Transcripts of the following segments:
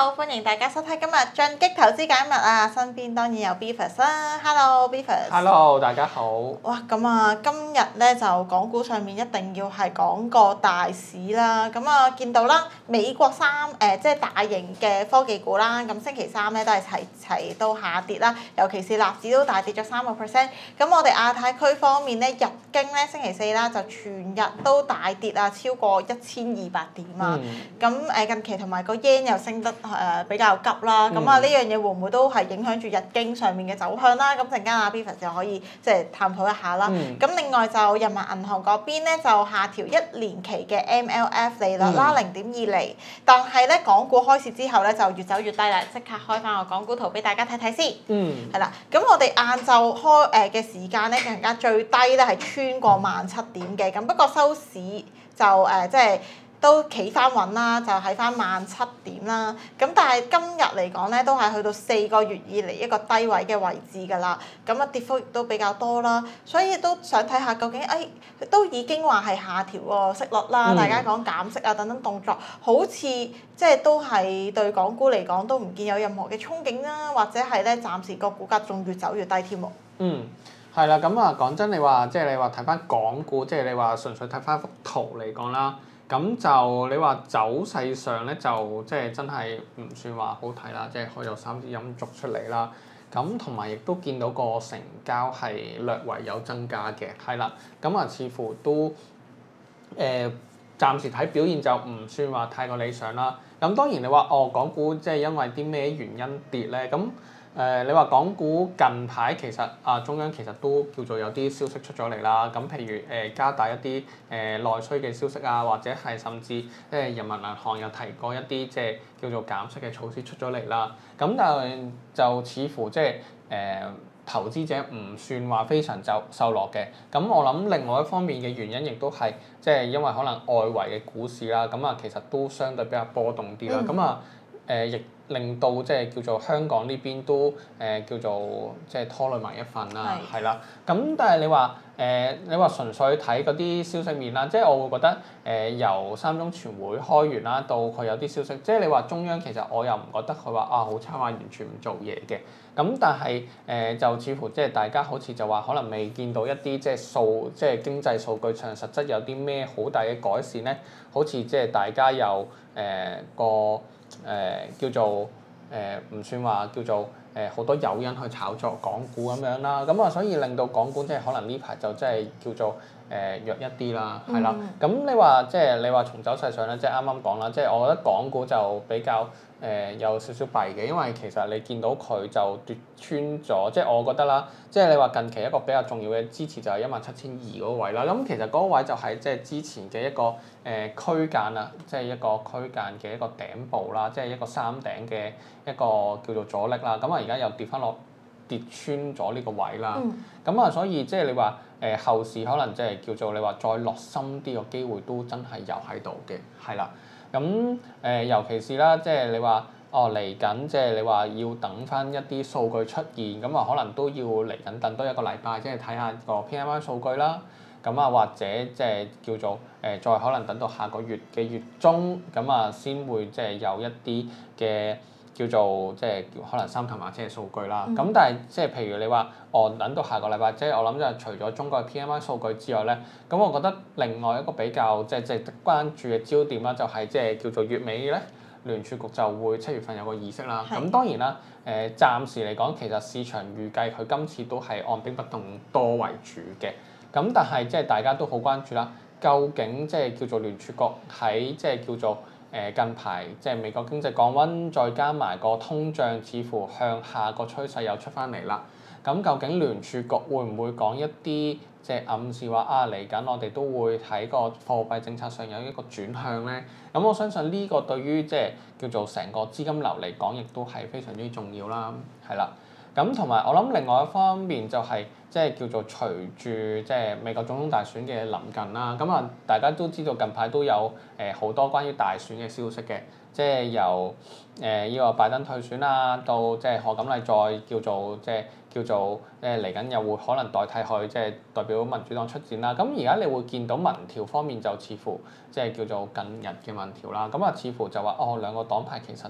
好，歡迎大家收睇今日進擊投資解密啊！身邊當然有 Beavis 啦，Hello Beavis。 Hello，大家好。 哇，咁啊，今日咧就港股上面一定要係講個大市啦。咁啊，見到啦，美國即係大型嘅科技股啦，咁星期三咧都係齊都下跌啦，尤其是納指都大跌咗3%。咁我哋亞太區方面咧，日經咧星期四啦就全日都大跌啊，超過1200點啊。咁近期同埋個 yen 又升得比較急啦，咁啊呢樣嘢會唔會都係影響住日經上面嘅走向啦？咁陣間阿 Beavis 就可以即係探討一下啦。咁另外就人民銀行嗰邊咧就下調1年期嘅 MLF 利率啦0.2厘，但係咧港股開市之後咧就越走越低啦，即刻開翻個港股圖俾大家睇睇先。係啦，咁我哋晏晝開嘅時間咧更加最低咧係穿過17,000點嘅，咁不過收市就即係都企翻穩啦，就喺翻17,000點啦。咁但係今日嚟講咧，都係去到4個月以嚟一個低位嘅位置㗎啦。咁啊跌幅亦都比較多啦，所以都想睇下究竟都已經話係下調個息率啦。大家講減息啊等等動作，好似即係都係對港股嚟講都唔見有任何嘅憧憬啦，或者係咧暫時個股價仲越走越低添喎。 係啦，咁啊講真，你話睇翻港股，即係你話純粹睇翻幅圖嚟講啦。咁就你話走勢上咧，就即係真係唔算話好睇啦，即係可以有3支陰燭出嚟啦。咁同埋亦都見到個成交係略為有增加嘅，係啦。咁啊，似乎都暫時睇表現就唔算話太過理想啦。咁當然你話港股即係因為啲咩原因跌咧？咁你話港股近排其實中央其實都叫做有啲消息出咗嚟啦，咁譬如加大一啲內需嘅消息啊，或者係甚至人民銀行有提過一啲即係叫做減息嘅措施出咗嚟啦，咁但係就似乎即係投資者唔算話非常受落嘅，咁我諗另外一方面嘅原因亦都係即係因為可能外圍嘅股市啦，咁啊其實都相對比較波動啲啦，咁亦令到即係叫做香港呢邊都叫做即係拖累埋一份啦，係啦。咁但係你話純粹睇嗰啲消息面啦，即係我會覺得由三中全會開完啦，到佢有啲消息，即係你話中央其實我又唔覺得佢話好差話完全唔做嘢嘅。咁但係就似乎即係大家好似就話可能未見到一啲即係經濟數據上實質有啲咩好大嘅改善咧，好似即係大家有叫做唔算話叫做好多誘因去炒作港股咁樣啦，咁所以令到港股即係可能呢排就真係叫做弱一啲啦，係啦。咁你話從走勢上咧，即係啱啱講啦，即係我覺得港股就比較有少少弊嘅，因為其實你見到佢就跌穿咗，即係我覺得啦，即係你話近期一個比較重要嘅支持就係17,200嗰個位啦。咁其實嗰個位就係即係之前嘅一個區間啦，即係一個區間嘅一個頂部啦，即係一個三頂嘅一個叫做阻力啦。咁而家又跌穿咗呢個位啦。所以即係你話後市可能即係叫做你話再落深啲個機會都真係有喺度嘅，係啦。尤其是啦，即係你話嚟緊，即係你話要等翻一啲數據出現，可能都要嚟緊等多一個禮拜，即係睇下個 PMI 數據啦。或者即係叫做再可能等到下個月嘅月中，先會即係有一啲嘅叫做即係可能三頭馬車嘅數據啦。但係即係譬如你話等到下個禮拜，即係我諗就係除咗中國嘅 PMI 數據之外咧，咁我覺得另外一個比較即係值得關注嘅焦點啦，就係即係叫做月尾咧，聯儲局就會7月份有個議息啦。咁當然啦，暫時嚟講，其實市場預計佢今次都係按兵不動多為主嘅。但係即係大家都好關注啦，究竟即係叫做聯儲局喺即係叫做近排即係美國經濟降溫，再加埋個通脹似乎向下個趨勢又出翻嚟啦。咁究竟聯儲局會唔會講一啲即係暗示話嚟緊我哋都會喺個貨幣政策上有一個轉向咧？咁我相信呢個對於即係叫做成個資金流嚟講，亦都係非常之重要啦，係啦。咁同埋我諗另外一方面就係即係叫做隨住即係美國總統大選嘅臨近啦，大家都知道近排都有好多關於大選嘅消息嘅，即係由呢個拜登退選啊，到即係賀錦麗再叫做嚟緊又會可能代替佢即係代表民主黨出戰啦。咁而家你會見到民調方面就似乎即係叫做近日嘅民調啦，似乎就話兩個黨派其實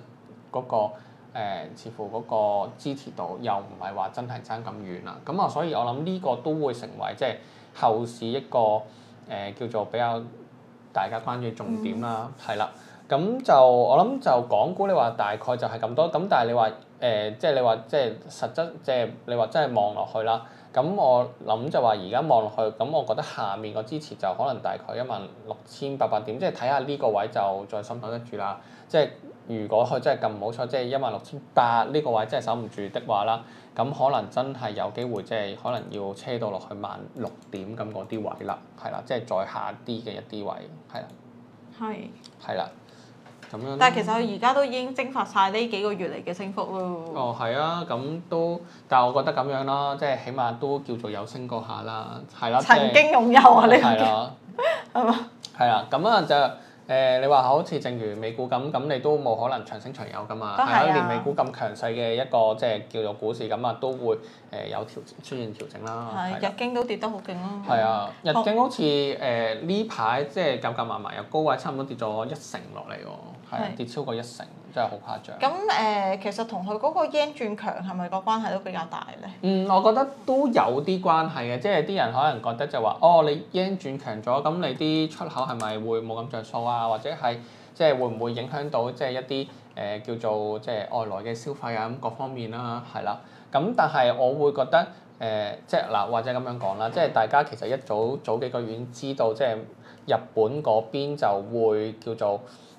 嗰個似乎嗰個支持度又唔係話真係爭咁遠啦。咁啊，所以我諗呢個都會成為即係後市一個叫做比較大家關注重點啦，係啦。咁就我諗就港股你話大概就係咁多，咁但係你話即係你話即係實質即係你話真係望落去啦。咁我諗就話而家望落去，咁我覺得下面個支持就可能大概16,800點，即係睇下呢個位就再守唔守得住啦。即係如果佢真係咁唔好彩，即係16,800呢個位真係守唔住的話啦，咁可能真係有機會即係可能要車到落去16,000點咁嗰啲位啦，係啦，即係再下啲嘅一啲位，係啦，係啦。咁樣， 但係其實佢而家都已經蒸發晒呢幾個月嚟嘅升幅咯。 哦，係啊，咁都，但係我覺得咁樣啦，即係起碼都叫做有升過下啦，係啦。 曾經擁有啊！呢個係啦。 係嘛？ 係啦，咁啊就你話好似正如美股咁，咁你都冇可能長升長有噶嘛。 都係啊。 連美股咁強勢嘅一個即係叫做股市咁啊，都會有出現調整啦。 係，日經都跌得好勁咯。 係啊，日經好似呢排即係夾夾埋埋由高位差唔多跌咗1成落嚟喎，係啊，跌超過1成，真係好誇張。 咁其實同佢嗰個 yen 轉強係咪個關係都比較大咧？ 我覺得都有啲關係嘅，即係啲人可能覺得就話，哦，你 yen 轉強咗，咁你啲出口係咪會冇咁着數啊？或者係即係會唔會影響到即係一啲叫做即係外來嘅消費啊咁各方面啦，係啦。咁但係我會覺得即係嗱，或者咁樣講啦，即係大家其實早幾個月已經知道，即係日本嗰邊就會叫做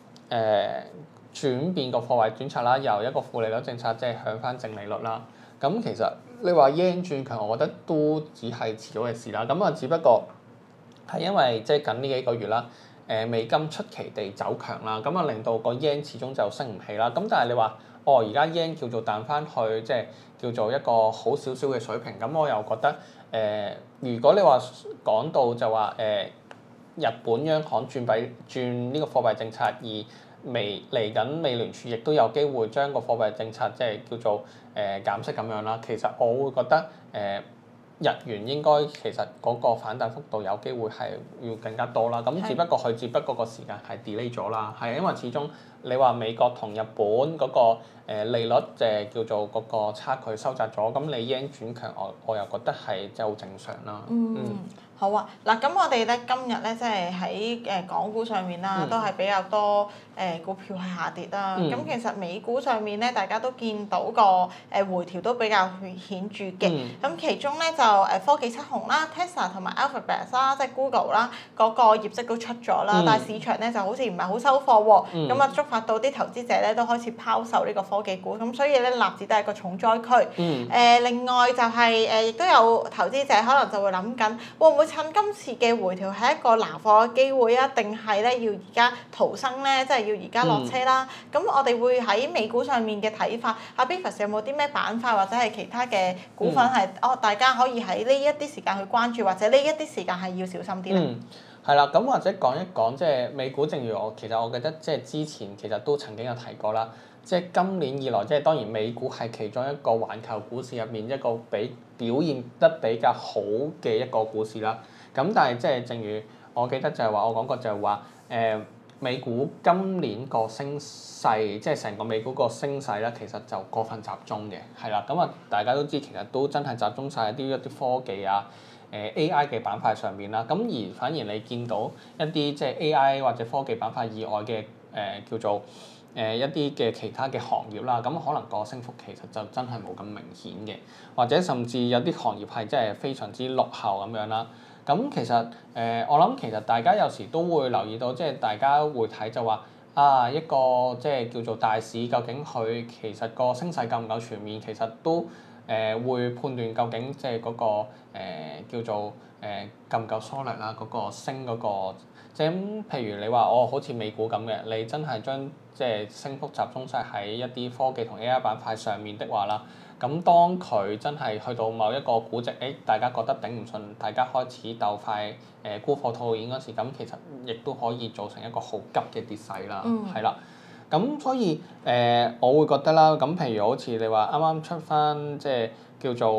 轉變個貨幣政策啦，由一個負利率政策即係向翻正利率啦。咁其實你話 yen 轉強，我覺得都只係遲早嘅事啦。咁啊，只不過係因為即係近呢幾個月啦，美金出奇地走強啦，咁啊令到個 yen 始終就升唔起啦。咁但係你話而家 yen 叫做彈翻去，即係叫做一個好少少嘅水平，咁我又覺得如果你話講到就話日本央行轉呢個貨幣政策而嚟緊美聯儲亦都有機會將個貨幣政策即係叫做減息咁樣啦。其實我會覺得日元應該其實嗰個反彈幅度有機會係要更加多啦。咁只不過個時間係 delay 咗啦。係因為始終你話美國同日本嗰個利率叫做嗰個差距收窄咗，咁你 yen 轉強，我又覺得係即係好正常啦。 好啊，嗱咁我哋咧今日咧即係喺港股上面啦，都係比較多股票係下跌啦。咁其實美股上面咧，大家都見到個回調都比較顯著嘅。咁其中咧就科技七雄啦 ，Tesla 同埋 Alphabet 啦，即係 Google 啦，嗰個業績都出咗啦。但係市場咧就好似唔係好收貨喎。咁啊觸發到啲投資者咧都開始拋售呢個科技股，咁所以咧納指都係個重災區。另外就係亦都有投資者可能就會諗緊，會唔會趁今次嘅回調係一個拿貨嘅機會啊？定係咧要而家逃生咧，即係要而家落車啦？咁我哋會喺美股上面嘅睇法，阿 Beavis 有冇啲咩板塊或者係其他嘅股份係大家可以喺呢一啲時間去關注，或者呢一啲時間係要小心啲咧？ 係啦，咁或者講一講即係美股，正如我記得即係之前其實都曾經有提過啦。即係今年以來，即係當然美股係其中一個環球股市入面一個表現得比較好嘅一個股市啦。咁但係即係正如我記得就係話，我講過就係話美股今年個升勢，即係成個美股個升勢咧，其實就過分集中嘅，係啦。咁啊，大家都知其實都真係集中晒一啲科技啊、AI 嘅板塊上面啦。咁而反而你見到一啲即係 AI 或者科技板塊以外嘅叫做一啲嘅其他嘅行業啦，咁可能個升幅其實就真係冇咁明顯嘅，或者甚至有啲行業係真係非常之落後咁樣啦。咁其實我諗其實大家有時都會留意到，即係大家會睇就話一個即係叫做大市，究竟佢其實個升勢夠唔夠全面，其實都會判斷究竟即係嗰個叫做夠唔夠 solid 啦，嗰個升嗰個。即係咁，譬如你話好似美股咁嘅，你真係將即係升幅集中晒喺一啲科技同 AI 板塊上面的話啦，咁當佢真係去到某一個估值，大家覺得頂唔順，大家開始鬥快沽貨套現嗰時，咁其實亦都可以造成一個好急嘅跌勢啦，係啦。咁所以我會覺得啦，咁譬如好似你話啱啱出翻即係叫做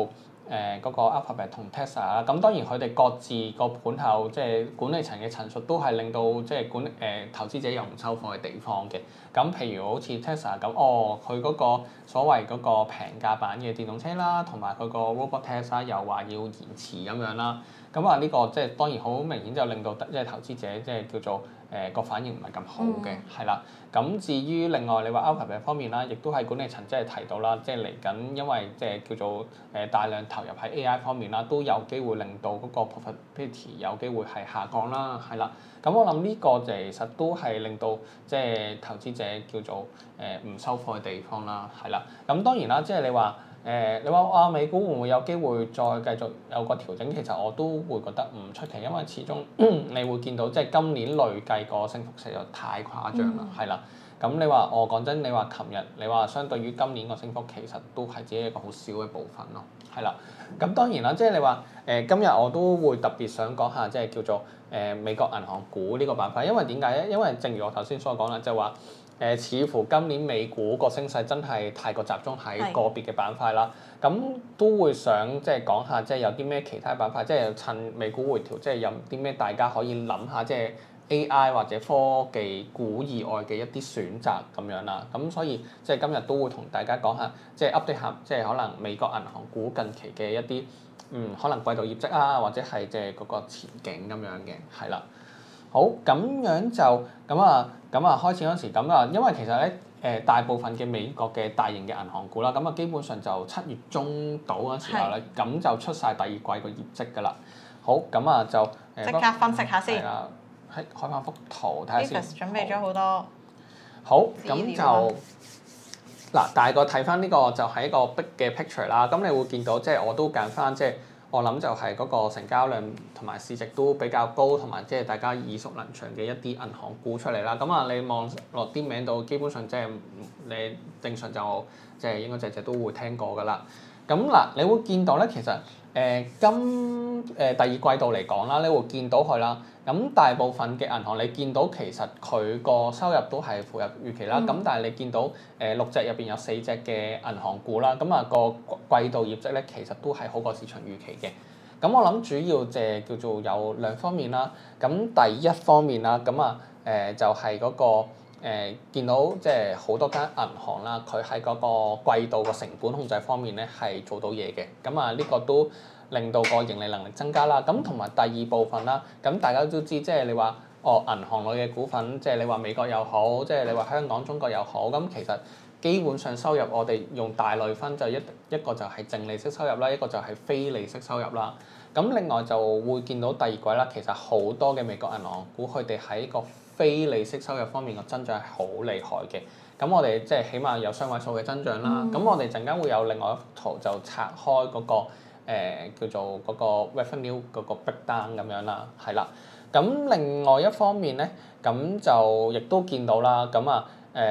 嗰個 Alphabet 同 Tesla 啦，咁當然佢哋各自個盤後即係管理層嘅陳述都係令到即係投資者有唔收貨嘅地方嘅。咁譬如好似 Tesla 咁，佢嗰個所謂嗰個平價版嘅電動車啦，同埋佢個 Robot Tesla 又話要延遲咁樣啦。咁啊呢個即係當然好明顯就令到即係投資者即係叫做個反應唔係咁好嘅，係啦。咁至於另外你話 Alphabet 方面啦，亦都係管理層即係提到啦，即係嚟緊因為即係叫做大量投入喺 AI 方面啦，都有機會令到嗰個 profitability 有機會係下降啦，係啦。咁我諗呢個其實都係令到即係投資者叫做唔收貨嘅地方啦，係啦。咁當然啦，即係你話美股會唔會有機會再繼續有個調整？其實我都會覺得唔出奇，因為始終你會見到即係今年累計個升幅實在太誇張啦，係啦。咁你話講真，你話琴日你話相對於今年個升幅，其實都係只係一個好少嘅部分咯，係啦。咁當然啦，即係你話今日我都會特別想講下即係叫做美國銀行股呢個板塊，因為點解咧？因為正如我頭先所講啦，就係話似乎今年美股個升勢真係太過集中喺個別嘅板塊啦，咁都會想即係講下即係有啲咩其他板塊，即係趁美股回調，即係有啲咩大家可以諗下，即係 AI 或者科技股以外嘅一啲選擇咁樣啦。咁所以即係今日都會同大家講下，即係 update 下，即係可能美國銀行股近期嘅一啲可能季度業績啊，或者係即係嗰個前景咁樣嘅，係啦。好，咁樣就咁啊開始嗰陣時咁啊，因為其實咧大部分嘅美國嘅大型嘅銀行股啦，咁啊基本上就7月中到嗰陣時候咧，咁就出晒第二季個業績㗎啦。好，咁啊就即刻分析下先。 係啦，開翻幅圖睇下先。 準備咗好多。 好，咁就嗱，大個睇翻呢個就係一個 big 嘅 picture 啦。咁你會見到即係我都揀翻即係。我諗就係嗰個成交量同埋市值都比較高，同埋即係大家耳熟能詳嘅一啲銀行股出嚟啦。咁啊，你望落啲名度，基本上即係你正常就即係應該隻隻都會聽過㗎啦。咁嗱，你會見到咧，其實第二季度嚟講啦，你會見到佢啦。咁大部分嘅銀行你見到其實佢個收入都係符合預期啦。咁但係你見到6隻入邊有4隻嘅銀行股啦，咁啊個季度業績咧其實都係好過市場預期嘅。咁我諗主要叫做有兩方面啦。咁第一方面啦，咁啊就係嗰個見到即係好多間銀行啦，佢喺嗰個季度個成本控制方面咧係做到嘢嘅。咁啊呢個都令到個盈利能力增加啦，咁同埋第二部分啦，咁大家都知，即係你話銀行類嘅股份，即係你話美國又好，即係你話香港、中國又好，咁其實基本上收入我哋用大類分就一個就係淨利息收入啦，一個就係非利息收入啦。咁另外就會見到第二季啦，其實好多嘅美國銀行股佢哋喺個非利息收入方面嘅增長係好厲害嘅。咁我哋即係起碼有雙位數嘅增長啦。咁我哋陣間會有另外一幅圖就拆開嗰個。叫做嗰個 revenue 嗰個 breakdown 咁樣啦，係啦。咁另外一方面咧，咁就亦都見到啦。咁啊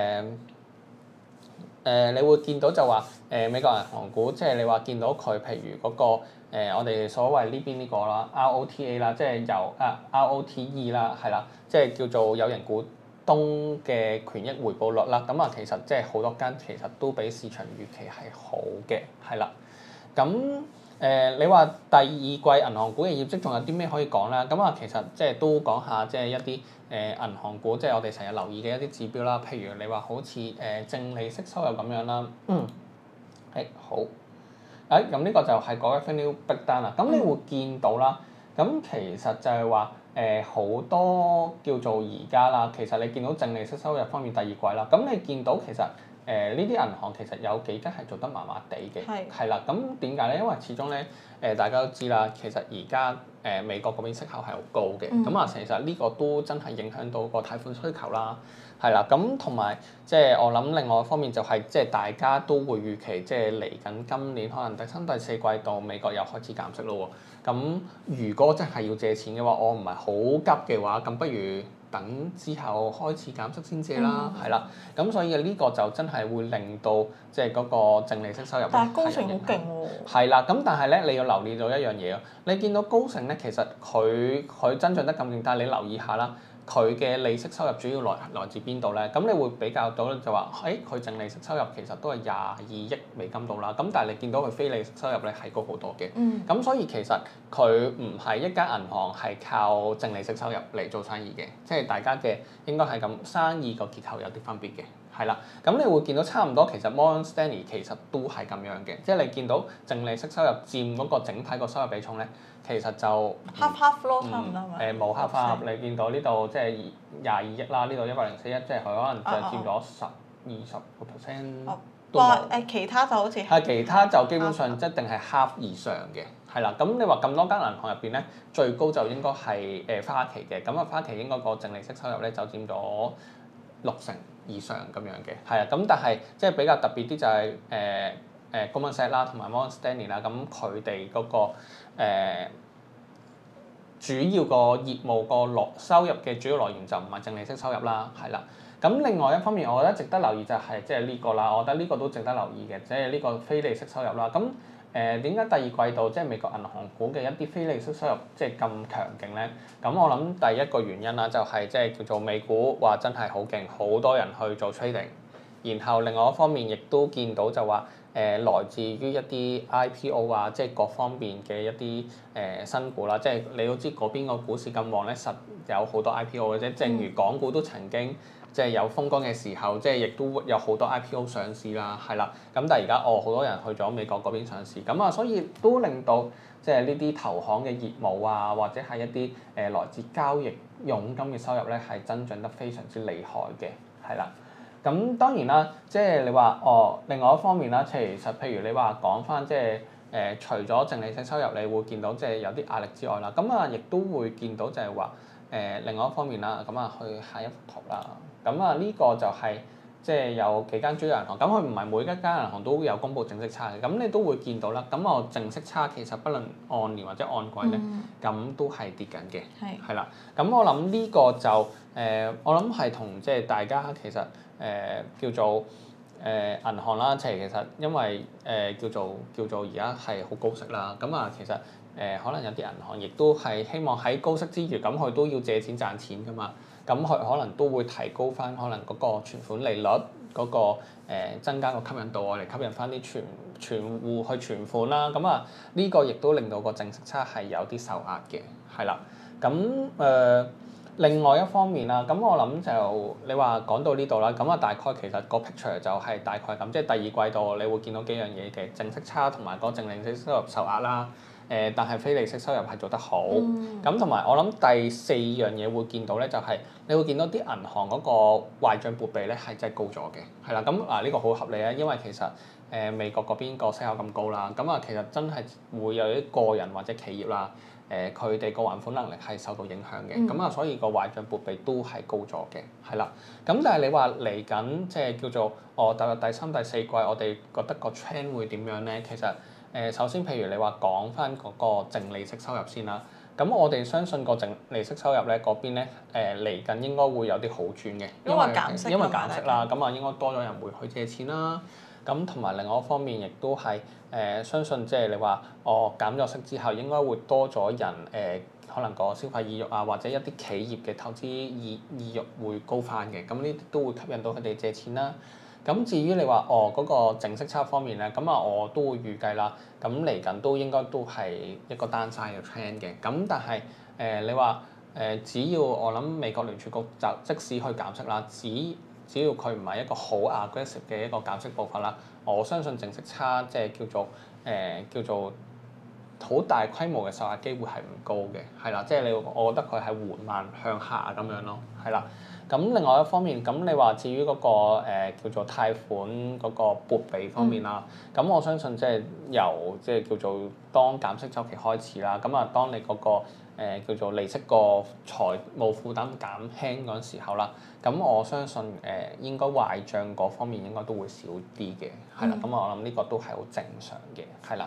你會見到就話美國銀行股，即係你話見到佢，譬如嗰個我哋所謂呢邊呢個啦 ROTA 啦，即係由ROTE 啦，係啦，即係叫做有形股東嘅權益回報率啦。咁啊，其實即係好多間其實都比市場預期係好嘅，係啦。咁你話第二季銀行股嘅業績仲有啲咩可以講咧？咁啊，其實即係都講下即係一啲銀行股，即係我哋成日留意嘅一啲指標啦。譬如你話好似淨利息收入咁樣啦。好。咁呢個就係個 revenue breakdown啦。咁你會見到啦。咁其實就係話好多叫做而家啦，其實你見到淨利息收入方面第二季啦，咁你見到其實呢啲銀行其實有幾間係做得麻麻地嘅，係啦。咁點解咧？因為始終咧大家都知啦，其實而家美國嗰邊息口係好高嘅，咁啊其實呢個都真係影響到個貸款需求啦，係啦。咁同埋即係我諗另外一方面就係即係大家都會預期即係嚟緊今年可能第3、第4季度美國又開始減息咯喎。咁如果真係要借錢嘅話，我唔係好急嘅話，咁不如等之後開始減息先借啦，係啦。咁所以呢個就真係會令到即係嗰個淨利息收入但係高盛好勁喎。 係啦，咁但係咧你要留意到一樣嘢咯，你見到高盛咧其實佢增長得咁勁，但係你留意下啦， 佢嘅利息收入主要來自邊度咧？咁你會比較到咧就話，佢淨利息收入其實都係22億美金度啦。咁但係你見到佢非利息收入咧係高好多嘅。咁所以其實佢唔係一間銀行係靠淨利息收入嚟做生意嘅，即係大家嘅應該係咁生意個結構有啲分別嘅。係啦，咁你會見到差唔多，其實 Morgan Stanley 其實都係咁樣嘅，即係你見到淨利息收入佔嗰個整體個收入比重咧，其實就 half 咯，差唔多嘛。 冇 half，你見到呢度即係22億啦，呢度104億，即係佢可能就佔咗20%都冇。 其他就好似其他就基本上一定係 half 以上嘅，係啦。咁你話咁多間銀行入邊咧，最高就應該係花旗嘅，咁花旗應該個淨利息收入咧就佔咗60%以上咁樣嘅，係啊，咁但係即係比較特別啲就係Goldman Sachs 啦，同埋 Morgan Stanley 啦，咁佢哋嗰個主要個業務個收入嘅主要來源就唔係淨利息收入啦，係啦。咁另外一方面，我覺得值得留意就係即係呢個啦，我覺得呢個都值得留意嘅，即係呢個非利息收入啦。咁點解第二季度即係美國銀行股嘅一啲非利息收入即係咁強勁咧？咁我諗第一個原因啦，就係即係叫做美股話真係好勁，好多人去做 trading。然後另外一方面亦都見到就話來自於一啲 IPO 啊，即係各方面嘅一啲新股啦。即係你都知嗰邊個股市咁旺咧，實有好多 IPO 嘅啫。正如港股都曾經即係有風光嘅時候，即係亦都有好多 IPO 上市啦，係啦。咁但係而家好多人去咗美國嗰邊上市，咁啊，所以都令到即係呢啲投行嘅業務啊，或者係一啲來自交易佣金嘅收入咧，係增長得非常之厲害嘅，係啦。咁當然啦，即係你話另外一方面啦，其實譬如你話講翻即係除咗淨利息收入，你會見到即係有啲壓力之外啦，咁啊亦都會見到就係話另外一方面啦，咁啊去下一幅圖啦，咁啊呢個就係即係有幾間主要銀行，咁佢唔係每一間銀行都有公布淨息差嘅，咁你都會見到啦。咁我淨息差其實不論按年或者按季咧，咁都係跌緊嘅，係啦。咁我諗呢個就我諗係同即係大家其實叫做銀行啦，其實因為叫做而家係好高息啦，咁啊其實可能有啲銀行亦都係希望喺高息之餘，咁佢都要借錢賺錢㗎嘛。咁佢可能都會提高翻可能嗰個存款利率嗰個增加個吸引度，我嚟吸引翻啲存戶去存款啦。咁啊呢個亦都令到個淨息差係有啲受壓嘅，係啦。咁另外一方面啦，咁我諗就你話講到呢度啦，咁啊大概其實個 picture 就係大概咁，即係第二季度你會見到幾樣嘢嘅淨息差同埋個淨利息收入受壓啦。但係非利息收入係做得好，咁同埋我諗第四樣嘢會見到咧，就係你會見到啲銀行嗰個壞帳撥備咧係真係高咗嘅，係啦，咁呢個好合理啊，因為其實美國嗰邊個息口咁高啦，咁啊其實真係會有啲個人或者企業啦，佢哋個還款能力係受到影響嘅，咁啊所以個壞帳撥備都係高咗嘅，係啦，咁但係你話嚟緊即係叫做踏入第三、第四季，我哋覺得個 trend 會點樣咧？其實首先，譬如你話講翻嗰個淨利息收入先啦，咁我哋相信個淨利息收入咧嗰邊咧嚟緊應該會有啲好轉嘅，因為減息啦，咁啊應該多咗人會去借錢啦，咁同埋另外一方面亦都係相信即係你話減咗息之後應該會多咗人可能個消費意欲啊，或者一啲企業嘅投資意欲會高翻嘅，咁呢啲都會吸引到佢哋借錢啦。咁至於你話嗰個淨息差方面咧，咁啊我都會預計啦，咁嚟緊都應該都係一個 downside 嘅 trend 嘅，咁但係你話只要我諗美國聯儲局就即使去減息啦，只要佢唔係一個好 aggressive 嘅一個減息步伐啦，我相信淨息差即係叫做好大規模嘅受壓機會係唔高嘅，係啦，即係我覺得佢係緩慢向下咁樣咯，係啦。咁另外一方面，咁你話至於嗰個叫做貸款嗰個撥備方面啦，咁我相信即係由即係叫做當減息週期開始啦，咁啊當你嗰個叫做利息個財務負擔減輕嗰陣時候啦，咁我相信應該壞帳嗰方面應該都會少啲嘅，係啦，咁我諗呢個都係好正常嘅，係啦。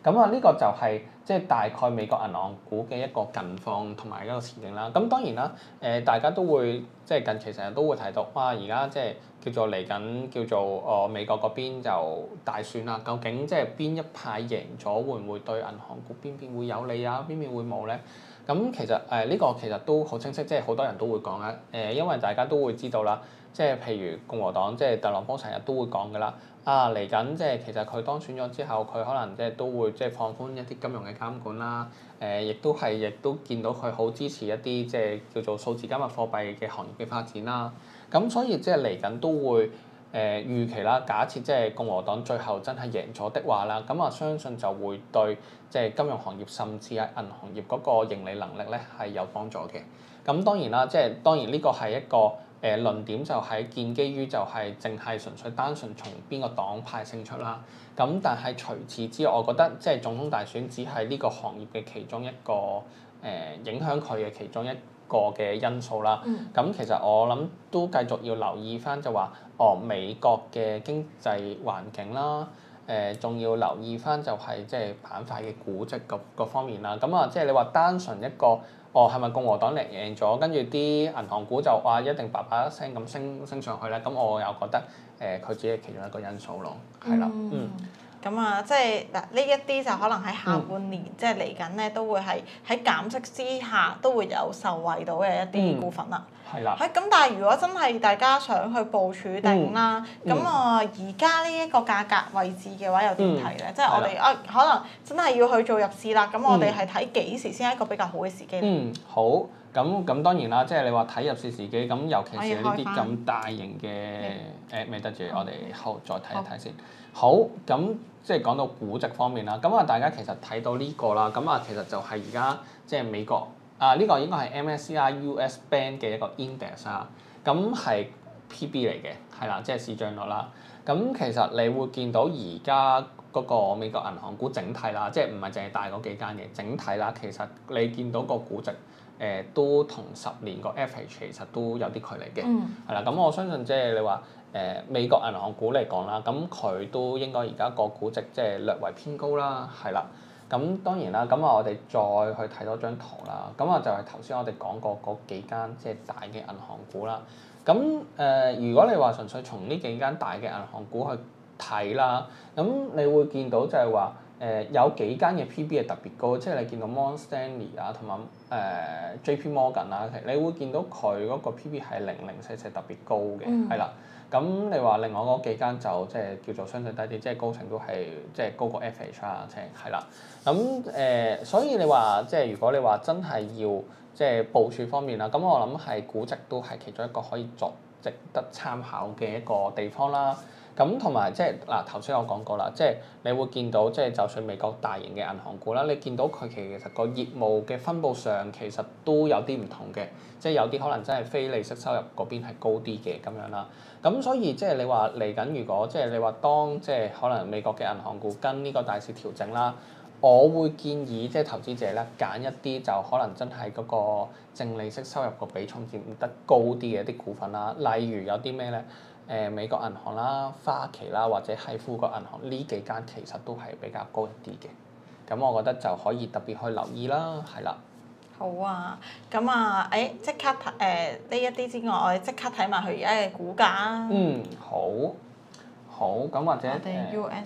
咁啊，呢個就係即係大概美國銀行股嘅一個近況同埋一個前景啦。咁當然啦，大家都會即係近期成日都會提到，哇！而家即係叫做嚟緊叫做美國嗰邊就大選啦，究竟即係邊一派贏咗，會唔會對銀行股邊邊會有利啊？邊邊會冇咧？咁其實呢個其實都好清晰，即係好多人都會講啦。因為大家都會知道啦，即係譬如共和黨即係特朗普成日都會講㗎啦。嚟緊即係其實佢當選咗之後，佢可能即係都會即係放寬一啲金融嘅監管啦。亦都見到佢好支持一啲即係叫做數字加密貨幣嘅行業嘅發展啦。咁所以即係嚟緊都會預期啦。假設即係共和黨最後真係贏咗的話啦，咁啊相信就會對即係金融行業甚至係銀行業嗰個盈利能力咧係有幫助嘅。咁當然啦，即係當然呢個係一個論點，就係建基於就係淨係純粹單純從邊個黨派勝出啦。咁但係除此之外，我覺得即係總統大選只係呢個行業嘅其中一個影響佢嘅其中一個嘅因素啦。咁其實我諗都繼續要留意翻就話，美國嘅經濟環境啦。仲要留意翻就係即係板塊嘅估值各方面啦。咁啊，即係你話單純一個係咪共和黨贏咗，跟住啲銀行股就話一定叭叭聲咁升上去咧？咁我又覺得佢只係其中一個因素咯，係啦， 咁啊，即係嗱，呢一啲就可能喺下半年，即係嚟緊咧，都會係喺減息之下都會有受惠到嘅一啲股份啦。 係啦。 咁但係如果真係大家想去部署定啦，咁而家呢一個價格位置嘅話，又點睇咧？即係我哋可能真係要去做入市啦。咁我哋係睇幾時先係一個比較好嘅時機咧？ 好。咁當然啦，即係你話睇入市時機，咁尤其是呢啲咁大型嘅未得住，我哋後再睇一睇先。好，咁即係講到估值方面啦，咁啊大家其實睇到呢個啦，咁啊其實就係而家即係美國呢個應該係 MSCI US Band 嘅一個 index 啊，咁係 PB 嚟嘅，係啦，即係市賬率啦。咁其實你會見到而家嗰個美國銀行股整體啦，即係唔係淨係大嗰幾間嘅整體啦，其實你見到個估值都同10年個 average 其實都有啲距離嘅，係啦。咁我相信即係你話美國銀行股嚟講啦，咁佢都應該而家個估值即係略為偏高啦，係啦。咁當然啦，咁啊我哋再去睇多張圖啦，咁啊就係頭先我哋講過嗰幾間即係大嘅銀行股啦。咁如果你話純粹從呢幾間大嘅銀行股去睇啦，咁你會見到就係話有幾間嘅 P/B 係特別高，即係你見到 Morgan Stanley 啊同埋JP Morgan 啊，你會見到佢嗰個 P/B 係0044特別高嘅，係啦。咁你話另外嗰幾間就即係叫做相對低啲，即係高程都係即係高過 FH 啦，即係係啦。咁所以你話即係如果你話真係要即係部署方面啦，咁我諗係估值都係其中一個可以作值得參考嘅一個地方啦。咁同埋即係嗱頭先我講過啦，即係你會見到即係就算美國大型嘅銀行股啦，你見到佢其實個業務嘅分佈上其實都有啲唔同嘅，即係有啲可能真係非利息收入嗰邊係高啲嘅咁樣啦。咁所以即係你話嚟緊，如果即係你話當即係可能美國嘅銀行股跟呢個大市調整啦，我會建議即係投資者咧揀一啲就可能真係嗰個淨利息收入個比重佔得高啲嘅一啲股份啦，例如有啲咩咧？美國銀行啦、花旗啦，或者係富國銀行呢幾間其實都係比較高一啲嘅，咁我覺得就可以特別去留意啦，係啦。 好啊，咁啊，即刻睇呢一啲之外，我哋即刻睇埋佢而家嘅股價啊。 好，好，咁或者我哋 US。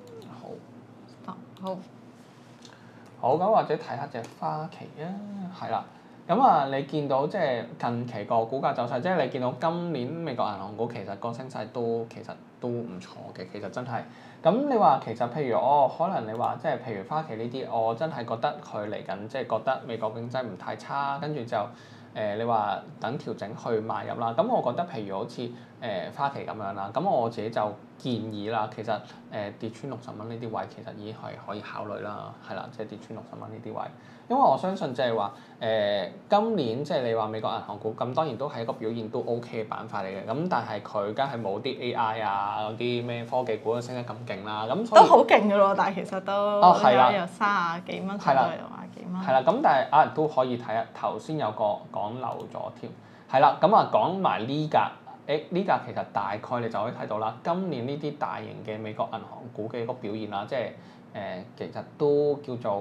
好。 好，咁或者睇下隻花旗啊，係啦。咁啊，你見到即係近期個股價走勢，即係你見到今年美國銀行股其實個升勢其實都唔錯嘅，其實真係。咁你話其實譬如可能你話即係譬如花旗呢啲，我真係覺得佢嚟緊即係覺得美國經濟唔太差，跟住就你話等調整去買入啦。咁我覺得譬如好似花旗咁樣啦，咁我自己就建議啦，其實跌穿60蚊呢啲位其實已經係可以考慮啦，係啦，即係跌穿60蚊呢啲位。因為我相信即係話今年即係你話美國銀行股咁，當然都係一個表現都 OK 嘅板塊嚟嘅。咁但係佢梗係冇啲 AI 啊嗰啲咩科技股都升得咁勁啦。咁所以都好勁㗎咯，但係其實都係啦， 由30幾蚊上到嚟60幾蚊。 係啦，咁但係都可以睇下頭先有個講漏咗添。係啦，咁啊講埋呢格，呢格其實大概你就可以睇到啦。今年呢啲大型嘅美國銀行股嘅一個表現啦，即係其實都叫做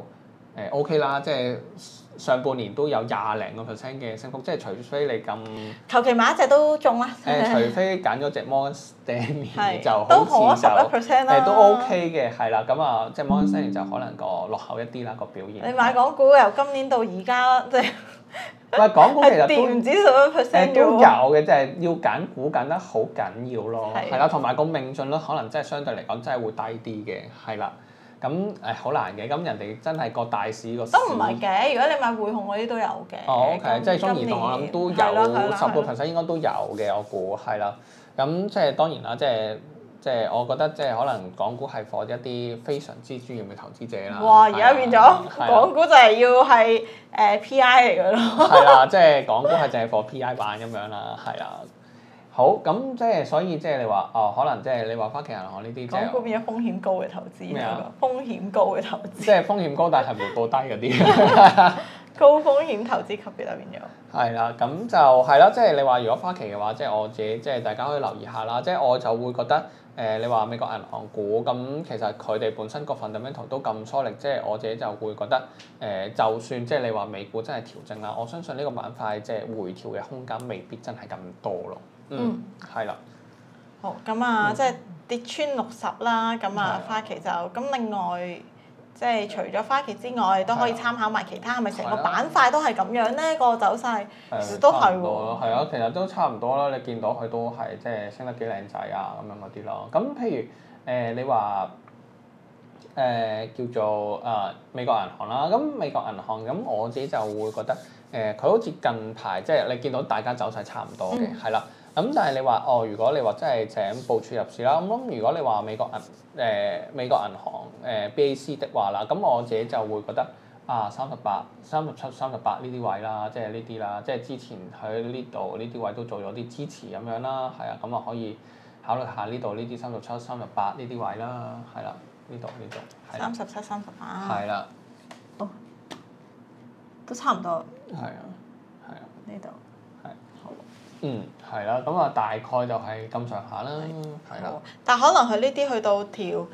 OK 啦，即係上半年都有20%嘅升幅，即係除非你咁求其買一隻都中啦。 除非揀咗隻 Morgan Stanley 就都好似就 11%啦。 都 OK 嘅，係啦，咁啊，即係 Morgan Stanley 就可能個落後一啲啦個表現。 你買港股由今年到而家即係。 喂，港股其實跌唔止11% 都有嘅，即係要揀股揀得好緊要咯，係啦，同埋個命中率可能真係相對嚟講真係會低啲嘅，係啦。咁好難嘅，咁人哋真係個大市個市都唔係嘅，如果你買匯控嗰啲都有嘅。 OK，即係中移動我諗都有10%應該都有嘅，我估係啦。咁即係當然啦，即係我覺得即係可能港股係 for 一啲非常之專業嘅投資者啦。 哇！而家變咗港股就係要係PI 嚟㗎咯。 係啦，即係港股係淨係 for PI 版咁樣啦，係啦。好，咁即係所以即係你話可能即係你話花旗銀行呢啲， 港股變咗風險高嘅投資。 咩啊？ 風險高嘅投資。 即係風險高，但係回報低嗰啲。 高風險投資級別啦，變咗。 係啦，咁就係啦，即係你話如果花旗嘅話，即係我自己即係大家可以留意下啦。即係我就會覺得你話美國銀行股咁，其實佢哋本身個 fundamental 都咁 solid，即係我自己就會覺得就算即係你話美股真係調整啦，我相信呢個板塊即係回調嘅空間未必真係咁多咯。係啦。 好，咁啊，即係跌穿60啦，咁啊花旗就咁另外。即係除咗花旗之外，都可以參考埋其他，係咪成個板塊都係咁樣咧？個走勢其實都係喎。 係啊，其實都差唔多啦。你見到佢都係即係升得幾靚仔啊咁樣嗰啲咯。咁譬如你話叫做美國銀行啦，咁美國銀行咁我自己就會覺得佢好似近排即係你見到大家走勢差唔多嘅，係啦。咁但係你話如果你話真係想部署入市啦，咁如果你話美國銀行BAC 的話啦，咁我自己就會覺得38、37、38呢啲位啦，即係呢啲啦，即係之前喺呢度呢啲位都做咗啲支持咁樣啦，係啊，咁啊可以考慮下呢度呢啲37、38呢啲位啦，係啦，呢度。 37、38。 係啦。 都差唔多。 係啊。 呢度。 係啦，咁啊大概就係咁上下啦，係啦。 但可能佢呢啲去到條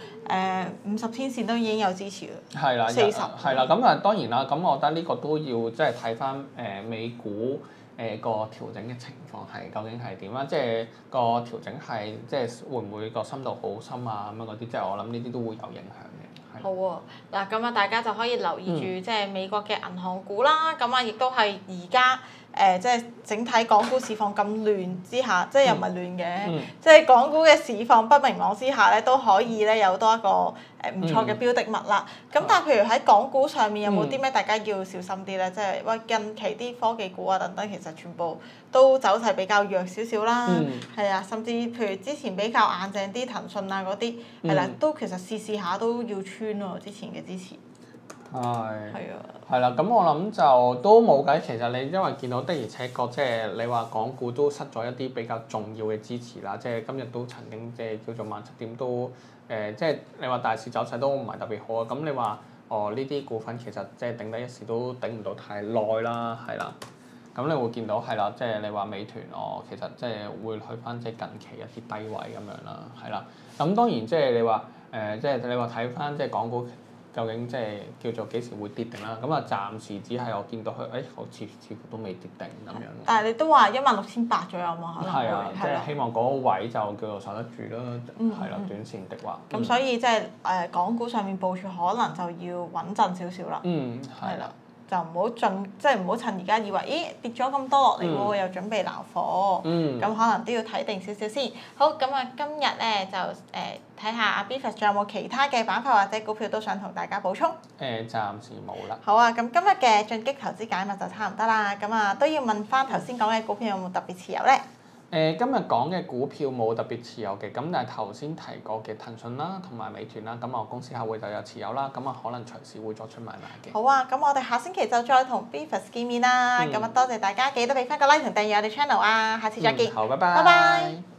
50天線都已經有支持啦。 係啦，40。係啦，咁啊當然啦，咁我覺得呢個都要即係睇翻美股個調整嘅情況係究竟係點啦，即係個調整係即係會唔會個深度好深啊咁樣嗰啲，即係我諗呢啲都會有影響嘅。 好喎，嗱咁啊大家就可以留意住即係美國嘅銀行股啦，咁啊亦都係而家。即係整體港股市況咁亂之下，即係又唔係亂嘅，即係港股嘅市況不明朗之下咧，都可以咧有多一個唔錯嘅標的物啦。咁但係譬如喺港股上面有冇啲咩大家要小心啲咧？即係喂近期啲科技股啊等等，其實全部都走勢比較弱少少啦。係啊，甚至譬如之前比較硬淨啲騰訊啊嗰啲，係啦，都其實試下都要穿喎之前嘅支持。係啦，咁我諗就都冇計。其實你因為見到的而且確，即係你話港股都失咗一啲比較重要嘅支持啦。即係今日都曾經即係叫做17點都即係你話大市走勢都唔係特別好啊。咁你話呢啲股份其實即係頂得一時都頂唔到太耐啦，係啦。咁你會見到係啦，即係你話美團其實即係會去翻即係近期一啲低位咁樣啦，係啦。咁當然即係你話即係你話睇翻即係港股。究竟即係叫做幾時會跌定啦？咁啊，暫時只係我見到佢，好似乎都未跌定咁樣。 但係你都話16,800左右嘛？可能係啊，即係希望嗰個位就叫做受得住啦。係啦，短線的話。 咁所以即係港股上面部署可能就要穩陣少少啦。係啦。就唔好即係唔好趁而家以為，咦跌咗咁多落嚟喎，又準備撈貨，咁可能都要睇定少少先。好，咁啊今日咧就睇下阿 Beavis 仲有冇其他嘅板塊或者股票都想同大家補充。 暫時冇啦。 好啊，咁今日嘅進擊投資解密就差唔多啦，咁啊都要問翻頭先講嘅股票有冇特別持有咧？ 今日講嘅股票冇特別持有嘅，咁但係頭先提過嘅騰訊啦，同埋美團啦，咁我公司客戶就有持有啦，咁啊可能隨時會作出買賣嘅。 好啊，咁我哋下星期就再同 Beavis 見面啦，咁啊多謝大家記得俾翻個 like 同訂閱我哋 channel 啊，下次再見。 好，拜拜。 拜拜。